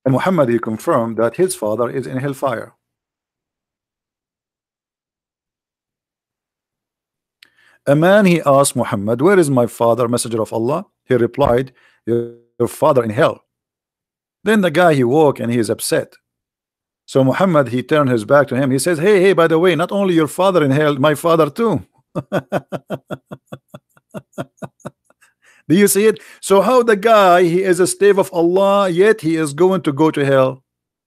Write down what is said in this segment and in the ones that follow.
And Muhammad, he confirmed that his father is in hellfire. A man, he asked Muhammad, where is my father, messenger of Allah? He replied, your father in hell. Then the guy, he woke and he is upset. So Muhammad, he turned his back to him. He says, hey, by the way, not only your father in hell, my father too. Do you see it? So how the guy, he is a slave of Allah, yet he is going to go to hell?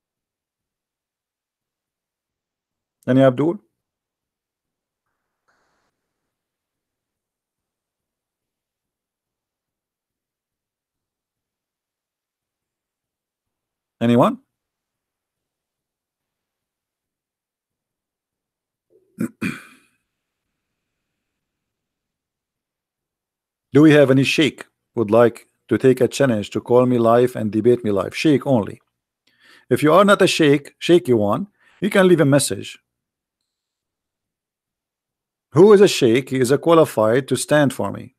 Any Abdul? Anyone? Do we have any sheikh would like to take a challenge to call me live and debate me live? Sheikh only. If you are not a sheikh, shaky one, you can leave a message. Who is a sheikh? He is a qualified to stand for me.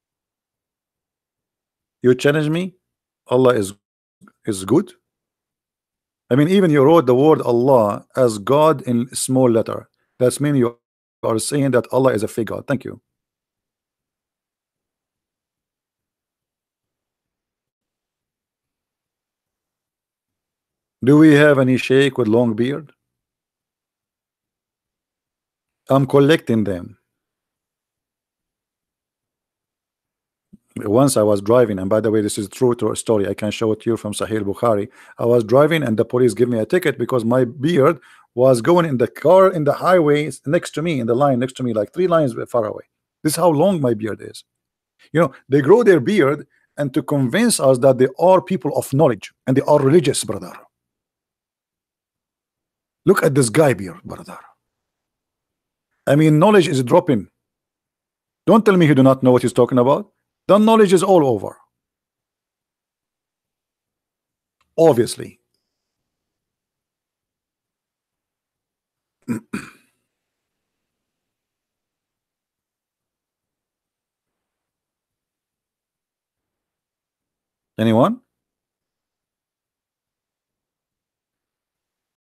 You challenge me? Allah is good. I mean, even you wrote the word Allah as God in small letter. That's mean you are saying that Allah is a fake God. Thank you. Do we have any sheikh with long beard? I'm collecting them. Once I was driving, and by the way, this is true to a story. I can show it to you from Sahih Bukhari. I was driving, and the police gave me a ticket because my beard was going in the car in the highway next to me, in the line next to me, like 3 lines far away. This is how long my beard is. You know, they grow their beard and to convince us that they are people of knowledge and they are religious, brother. Look at this guy beard, brother. I mean, knowledge is dropping. Don't tell me he do not know what he's talking about. The knowledge is all over. Obviously. Anyone?